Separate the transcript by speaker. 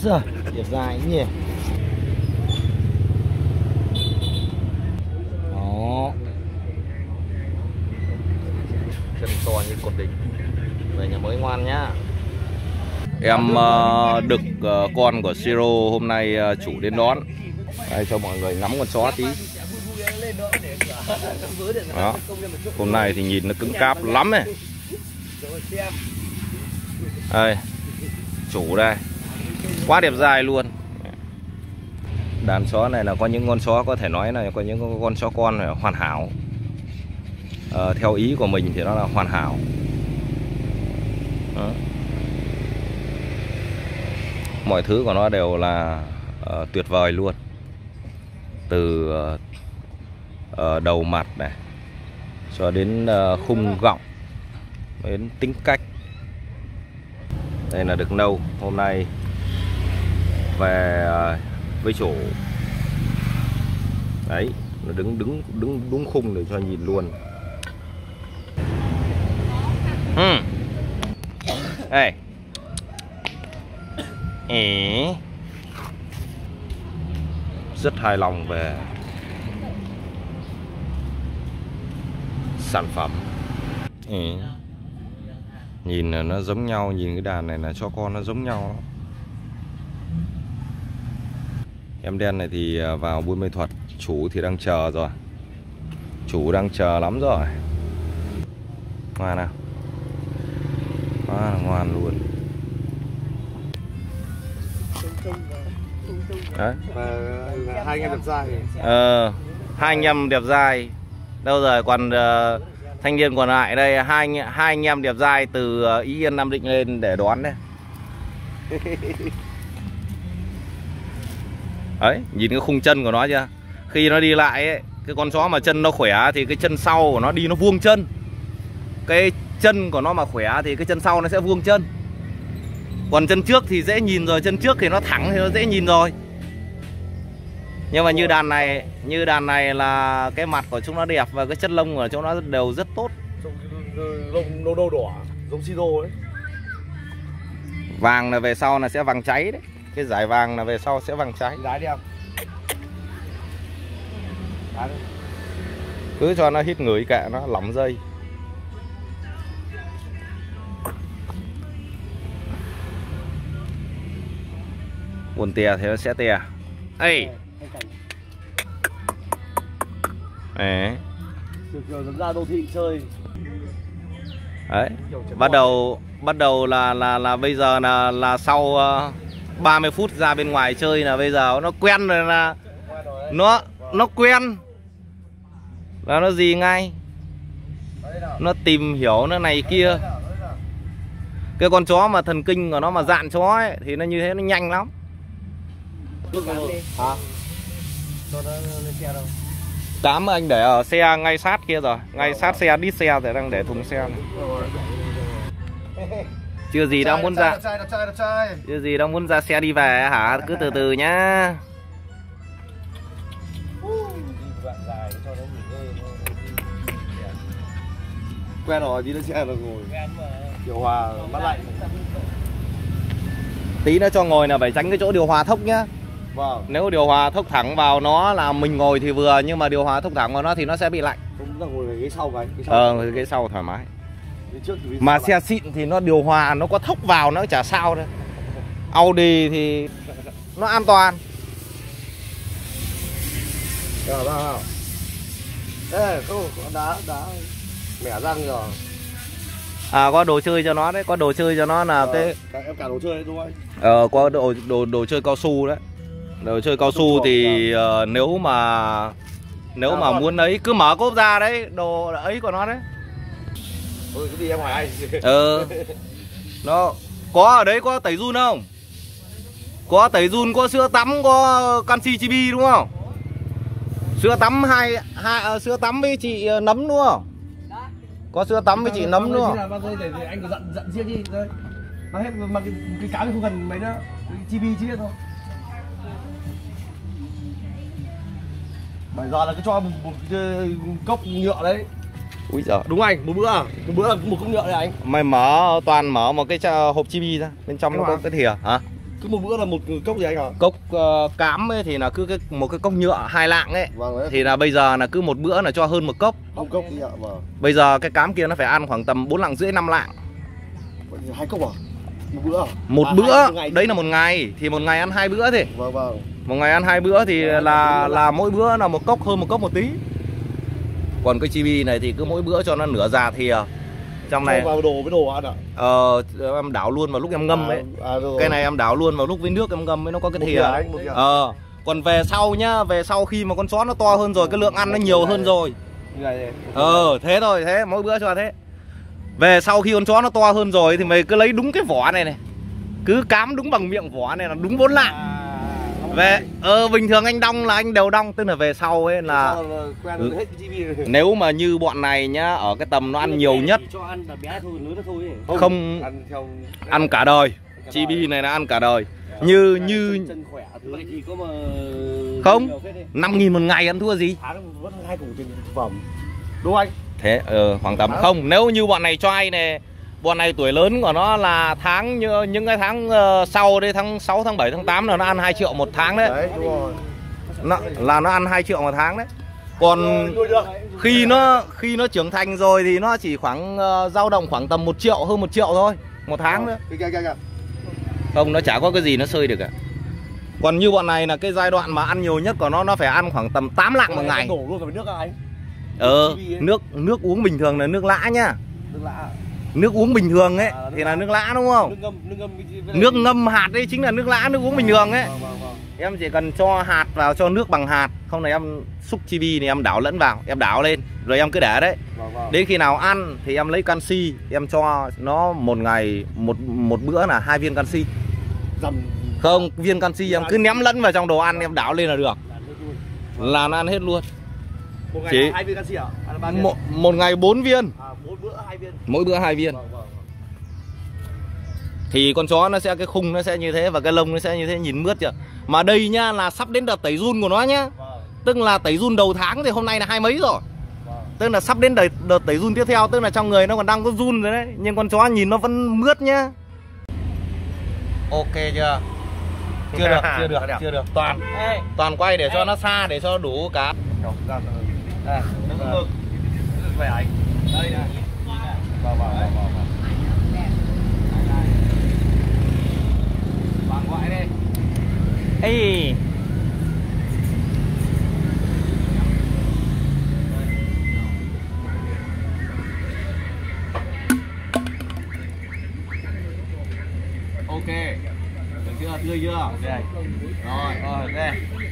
Speaker 1: Rồi, đẹp dài nhỉ. Đó. Chân to như cột đỉnh. Về nhà mới ngoan nhá. Em đực con của Siro hôm nay chủ đến đón. Đây cho mọi người ngắm con chó tí. Đó. Hôm nay thì nhìn nó cứng cáp lắm này. Đây. Chủ đây. Quá đẹp dài luôn. Đàn chó này là có những con chó có thể nói là có những con chó con là hoàn hảo. Theo ý của mình thì nó là hoàn hảo. Đó. Mọi thứ của nó đều là tuyệt vời luôn. Từ đầu mặt này cho đến khung gọng, đến tính cách. Đây là đực nâu hôm nay về với chủ. Đấy, nó đứng đúng khung để cho nhìn luôn. Đây. Rất hài lòng về sản phẩm. Nhìn là nó giống nhau, nhìn cái đàn này là cho con nó giống nhau. Em đen này thì vào Buôn Mê Thuật, chủ thì đang chờ rồi. Chủ đang chờ lắm rồi. Ngoan nào. Quá là ngoan luôn. Đấy.
Speaker 2: Hai anh em đẹp dai.
Speaker 1: Hai anh em đẹp dai. Đâu rồi còn thanh niên còn lại đây, hai anh em đẹp dai từ Ý Yên Nam Định lên để đón đấy. Đấy, nhìn cái khung chân của nó chưa? Khi nó đi lại ấy, cái con chó mà chân nó khỏe thì cái chân sau của nó đi nó vuông chân. Cái chân của nó mà khỏe thì cái chân sau nó sẽ vuông chân. Còn chân trước thì dễ nhìn rồi, chân trước thì nó thẳng thì nó dễ nhìn rồi. Nhưng mà như đàn này là cái mặt của chúng nó đẹp và cái chất lông của chúng nó đều rất tốt.
Speaker 2: Lông nâu đỏ, giống Siro đấy.
Speaker 1: Vàng là về sau là sẽ vàng cháy đấy. Cái dải vàng là về sau sẽ vàng cháy.
Speaker 2: Đá đi em.
Speaker 1: Cứ cho nó hít ngửi kệ nó lỏng dây. Buồn tè thì nó sẽ tè. Ê. Đấy.
Speaker 2: Kiểu ra đô thị chơi.
Speaker 1: Đấy. Bắt đầu là bây giờ là sau 30 phút ra bên ngoài chơi là bây giờ nó quen rồi, là nó quen là nó gì ngay, nó tìm hiểu nó này kia. Cái con chó mà thần kinh của nó mà dạn chó ấy, thì nó như thế nó nhanh lắm.
Speaker 2: Hả? Cho nó lên xe đâu?
Speaker 1: Đám anh để ở xe ngay sát kia rồi, ngay sát xe đít xe thì đang để thùng xe này. Chưa gì đang muốn ra. Chưa gì đang muốn ra xe đi về hả? Cứ từ từ nhá.
Speaker 2: Quen rồi, đi lên xe là ngồi. Điều hòa mát lạnh.
Speaker 1: Tí nữa cho ngồi là phải tránh cái chỗ điều hòa thốc nhá.
Speaker 2: Vâng.
Speaker 1: Nếu điều hòa thốc thẳng vào nó là mình ngồi thì vừa, nhưng mà điều hòa thốc thẳng vào nó thì nó sẽ bị lạnh.
Speaker 2: Không là ngồi ghế sau cái.
Speaker 1: Ghế sau thoải mái.
Speaker 2: Trước thì
Speaker 1: mà xe xịn thì nó điều hòa nó có thốc vào nó chả sao đâu. Audi thì nó an toàn.
Speaker 2: Nào. Ê, không, đá mẻ răng rồi.
Speaker 1: À, có đồ chơi cho nó đấy, có đồ chơi cho nó là cái
Speaker 2: em cả đồ chơi đấy đúng không?
Speaker 1: Có đồ chơi cao su đấy. Đồ chơi cao su thì nếu mà muốn ấy cứ mở cốp ra đấy, đồ ấy của nó đấy.
Speaker 2: Ôi, cái gì em hỏi anh?
Speaker 1: Nó có ở đấy, có tẩy giun không? Có tẩy giun, có sữa tắm, có canxi chibi đúng không? Sữa tắm sữa tắm với chị nấm đúng không? Có sữa tắm với chị nấm đúng không?
Speaker 2: Để anh có dặn riêng đi thôi. Mà hết mà cái cáo thì không cần mấy nữa, chibi chứ thôi. Bây giờ là cứ cho một cốc nhựa đấy.
Speaker 1: Úi giời.
Speaker 2: Đúng anh, một bữa là một cốc nhựa đấy anh.
Speaker 1: Mày toàn mở một cái hộp chibi ra, bên trong nó có cái thìa hả?
Speaker 2: Cứ một bữa là một cốc gì anh hả?
Speaker 1: Cốc cám ấy thì là cứ một cái cốc nhựa 2 lạng ấy.
Speaker 2: Vâng đấy.
Speaker 1: Thì là bây giờ là cứ một bữa là cho hơn 1 cốc.
Speaker 2: Một cốc gì ạ? Vâng.
Speaker 1: Bây giờ cái cám kia nó phải ăn khoảng tầm 4 lạng rưỡi 5 lạng.
Speaker 2: 2 cốc à? Một bữa à?
Speaker 1: Một bữa, đấy là một ngày. Thì một ngày ăn 2 bữa thì.
Speaker 2: Vâng vâng.
Speaker 1: Một ngày ăn 2 bữa thì là mỗi bữa là 1 cốc, hơn 1 cốc một tí. Còn cái chibi này thì cứ mỗi bữa cho nó nửa già thìa. Trong này
Speaker 2: vào đồ với đồ ăn ạ.
Speaker 1: Em đảo luôn vào lúc em ngâm ấy. Cái này em đảo luôn vào lúc với nước em ngâm ấy, nó có cái thìa. Còn về sau nhá, về sau khi mà con chó nó to hơn rồi, cái lượng ăn nó nhiều hơn rồi. Thế thôi, thế mỗi bữa cho thế. Về sau khi con chó nó to hơn rồi thì mày cứ lấy đúng cái vỏ này này. Cứ cám đúng bằng miệng vỏ này là đúng 4 lạng. Về bình thường anh đong là anh đều đong, tức là về sau ấy là nếu mà như bọn này nhá, ở cái tầm nó ăn nhiều nhất không ăn cả đời. Chibi này là ăn cả đời. Như không 5.000 một ngày ăn thua gì.
Speaker 2: Đúng anh.
Speaker 1: Thế khoảng tầm không, nếu như bọn này cho ai này, bọn này tuổi lớn của nó là tháng như những cái tháng sau đây, tháng 6, tháng 7, tháng 8 là nó ăn 2 triệu một tháng đấy.
Speaker 2: Đấy đúng rồi.
Speaker 1: Nó ăn 2 triệu một tháng đấy. Còn khi nó trưởng thành rồi thì nó chỉ khoảng dao động khoảng tầm 1 triệu, hơn 1 triệu thôi một tháng nữa. Không, nó chả có cái gì nó sơi được cả. Còn như bọn này là cái giai đoạn mà ăn nhiều nhất của nó phải ăn khoảng tầm 8 lạng một ngày.
Speaker 2: Đổ luôn vào nước anh.
Speaker 1: Nước uống bình thường là nước lã nhá. Nước uống bình thường ấy thì là nước lã đúng không? Nước ngâm hạt đấy chính là nước lã, nước uống bình thường ấy. Em chỉ cần cho hạt vào, cho nước bằng hạt. Không này em xúc chibi thì em đảo lẫn vào, em đảo lên rồi em cứ để đấy. Đến khi nào ăn thì em lấy canxi, em cho nó một ngày một bữa là 2 viên canxi. Không, viên canxi em cứ ném lẫn vào trong đồ ăn, em đảo lên là được. Là nó ăn hết luôn.
Speaker 2: Một ngày 2 viên canxi à?
Speaker 1: Một ngày 4 viên.
Speaker 2: Mỗi bữa 2 viên.
Speaker 1: Mỗi bữa 2 viên. Thì con chó nó sẽ, cái khung nó sẽ như thế và cái lông nó sẽ như thế, nhìn mướt chưa. Mà đây nhá là sắp đến đợt tẩy giun của nó nhá. Tức là tẩy giun đầu tháng thì hôm nay là 20 mấy rồi. Tức là sắp đến đợt tẩy giun tiếp theo, tức là trong người nó còn đang có giun rồi đấy, nhưng con chó nhìn nó vẫn mướt nhá. Ok chưa? Chưa được. Toàn quay để cho nó xa, để cho đủ cá.
Speaker 2: Vậy anh. Đây này. Vào. Bạn gọi đi.
Speaker 1: Ê. Ok. Được chưa? Tươi chưa? Ok. Rồi, ok.